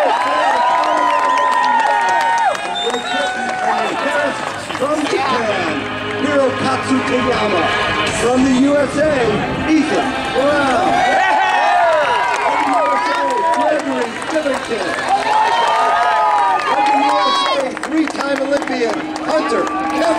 From Japan, Hirokatsu Toyama. From the USA, Ethan Brown. From the USA, Gregory Billington. From the USA, three-time Olympian, Hunter Kelly.